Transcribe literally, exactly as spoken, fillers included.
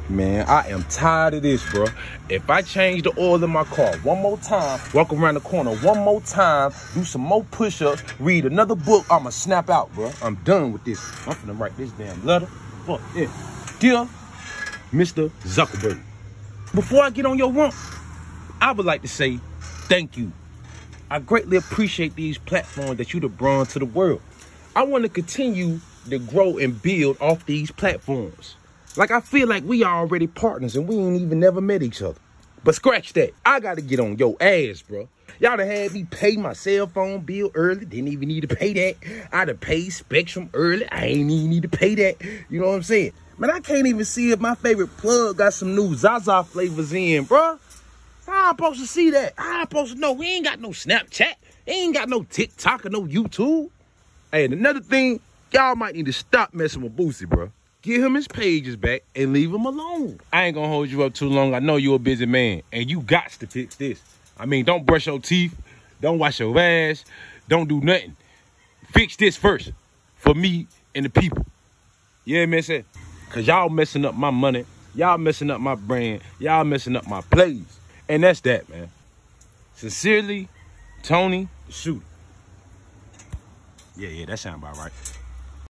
Man, I am tired of this, bro. If I change the oil in my car one more time, walk around the corner one more time, do some more push-ups, read another book, I'ma snap out, bro. I'm done with this. I'm finna write this damn letter. Fuck it. Dear Mister Zuckerberg, before I get on your rump, I would like to say thank you. I greatly appreciate these platforms that you have brought to the world. I want to continue to grow and build off these platforms. Like, I feel like we are already partners and we ain't even never met each other. But scratch that. I got to get on your ass, bro. Y'all done had me pay my cell phone bill early. Didn't even need to pay that. I done paid Spectrum early. I ain't even need to pay that. You know what I'm saying? Man, I can't even see if my favorite plug got some new Zaza flavors in, bro. How I'm supposed to see that? How I'm supposed to know? We ain't got no Snapchat. Ain't got no TikTok or no YouTube. Hey, and another thing, y'all might need to stop messing with Boosie, bro. Give him his pages back and leave him alone. I ain't gonna hold you up too long. I know you're a busy man, and you got to fix this. I mean, don't brush your teeth. Don't wash your ass. Don't do nothing. Fix this first for me and the people. Yeah, man, say, because y'all messing up my money. Y'all messing up my brand. Y'all messing up my plays. And that's that, man. Sincerely, Tony the Shooter. Yeah, yeah, that sound about right.